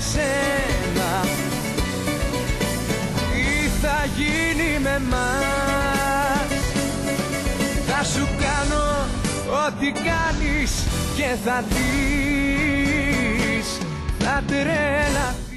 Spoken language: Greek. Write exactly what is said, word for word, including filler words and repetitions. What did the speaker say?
σένα, τι θα γίνει με μας. Θα σου κάνω ό,τι κάνεις και θα δεις, θα τρέλα